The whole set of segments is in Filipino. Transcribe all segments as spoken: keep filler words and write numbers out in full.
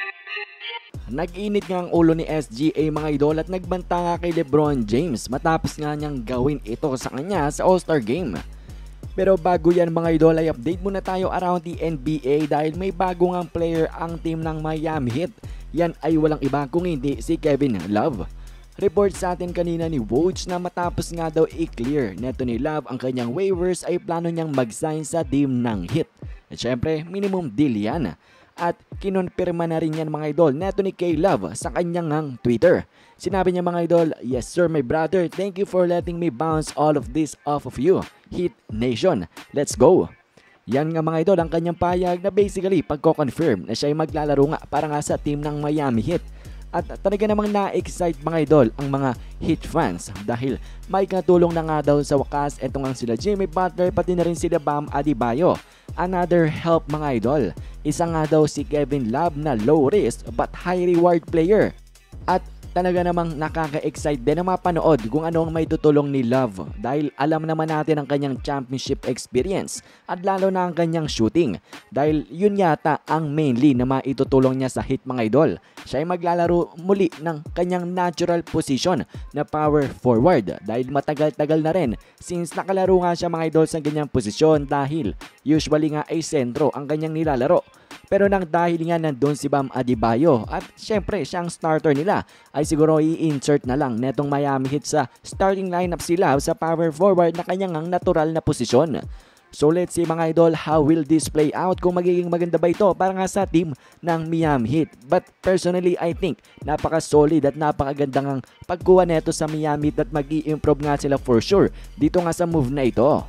Nag-init nga ang ulo ni S G A mga idol at nagbanta nga kay LeBron James matapos nga niyang gawin ito sa kanya sa All-Star Game. Pero bago yan mga idol ay update muna tayo around the N B A dahil may bago ngang player ang team ng Miami Heat. Yan ay walang iba kung hindi si Kevin Love. Report sa atin kanina ni Woj na matapos nga daw i-clear neto ni Love ang kanyang waivers ay plano niyang mag-sign sa team ng Heat. At syempre minimum deal yan. At kinonfirma na rin yan mga idol neto ni K-Love sa kanyang ng Twitter. Sinabi niya mga idol, "Yes sir my brother, thank you for letting me bounce all of this off of you. Heat Nation, let's go." Yan nga mga idol ang kanyang payag na basically pagko-confirm na siya ay maglalaro nga para nga sa team ng Miami Heat. At talaga namang na-excite mga idol ang mga Heat fans dahil may katulong na nga daw sa wakas etong ang sila Jimmy Butler pati na rin sila Bam Adebayo. Another help mga idol, isa nga daw si Kevin Love na low risk but high reward player. At talaga namang nakaka-excite din na mapanood kung ano ang may tutulong ni Love dahil alam naman natin ang kanyang championship experience at lalo na ang kanyang shooting dahil yun yata ang mainly na maitutulong niya sa Heat mga idol. Siya ay maglalaro muli ng kanyang natural position na power forward dahil matagal-tagal na rin since nakalaro nga siya mga idol sa ganyang posisyon dahil usually nga ay sentro ang kanyang nilalaro. Pero nang dahil nga nandun si Bam Adebayo at syempre siyang starter nila ay siguro i-insert na lang netong Miami Heat sa starting lineup sila sa power forward na kanyang natural na posisyon. So let's see mga idol, how will this play out kung magiging maganda ba ito para nga sa team ng Miami Heat. But personally I think napaka-solid at napakagandang ang pagkuha neto sa Miami Heat at mag-i-improve nga sila for sure dito nga sa move na ito.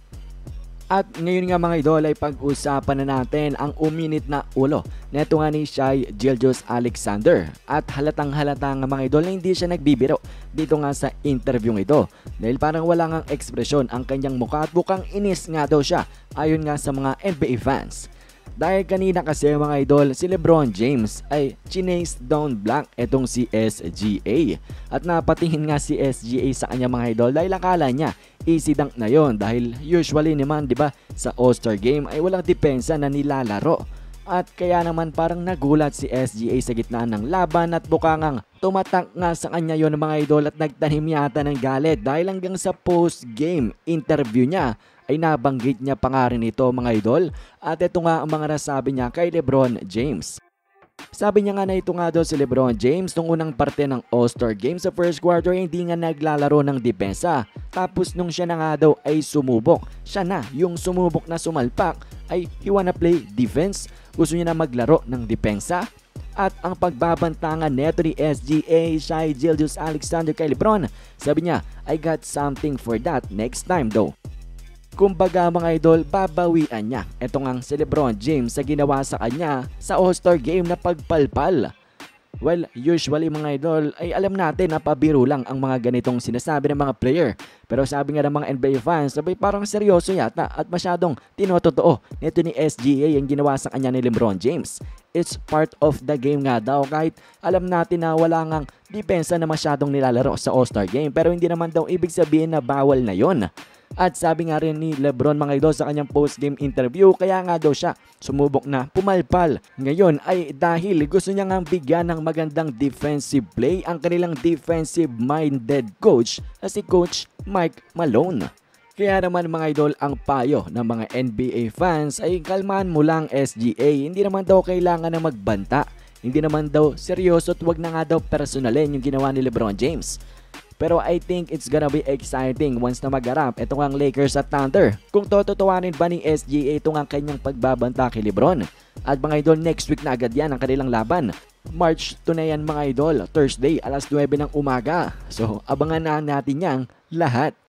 At ngayon nga mga idol ay pag-usapan na natin ang uminit na ulo neto nga ni Shai Gilgeous-Alexander. At halatang halata nga mga idol na hindi siya nagbibiro dito nga sa interview ito. Dahil parang wala ngang ekspresyon ang kanyang mukha at bukang inis nga daw siya ayon nga sa mga N B A fans. Dahil kanina kasi mga idol, si LeBron James ay chinace down blank etong si S G A. At napatingin nga si S G A sa kanya mga idol dahil akala niya easy dunk na yon dahil usually naman 'di ba sa All-Star Game ay walang depensa na nilalaro. At kaya naman parang nagulat si S G A sa gitna ng laban at bukang tumatak nga sa kanya yon mga idol at nagtanim yata ng galit dahil hanggang sa post-game interview niya ay nabanggit niya pa nga rin ito mga idol. At ito nga ang mga nasabi niya kay LeBron James. Sabi niya nga na ito nga daw si LeBron James nung unang parte ng All-Star Game sa first quarter hindi nga naglalaro ng depensa. Tapos nung siya na nga daw ay sumubok, siya na yung sumubok na sumalpak ay he wanna play defense. Gusto niya na maglaro ng depensa. At ang pagbabantangan neto ni S G A, Shai Gilgeous-Alexander kay LeBron, sabi niya, "I got something for that next time though." Kumbaga mga idol, babawian niya etong ang si LeBron James sa ginawa sa kanya sa All-Star Game na pagpalpal. Well, usually mga idol ay alam natin na pabiro lang ang mga ganitong sinasabi ng mga player. Pero sabi nga ng mga N B A fans, sabay parang seryoso yata at masyadong tinototoo nito ni S G A yung ginawa sa kanya ni LeBron James. It's part of the game nga daw kahit alam natin na wala ngang depensa na masyadong nilalaro sa All-Star Game. Pero hindi naman daw ibig sabihin na bawal na yon. At sabi nga rin ni LeBron mga idol sa kanyang post-game interview, kaya nga daw siya sumubok na pumalpal ngayon ay dahil gusto niya nga bigyan ng magandang defensive play ang kanilang defensive-minded coach na si Coach Mike Malone. Kaya naman mga idol, ang payo ng mga N B A fans ay kalmahan mo lang S G A, hindi naman daw kailangan na magbanta, hindi naman daw seryoso at wag na nga daw personalin yung ginawa ni LeBron James. Pero I think it's gonna be exciting once na magharap itong ang Lakers at Thunder. Kung tototohanin ba ni S G A itong ang kanyang pagbabanta kay LeBron. At mga idol, next week na agad yan ang kanilang laban. March two na yan mga idol, Thursday alas nuwebe ng umaga. So abangan na natin yang lahat.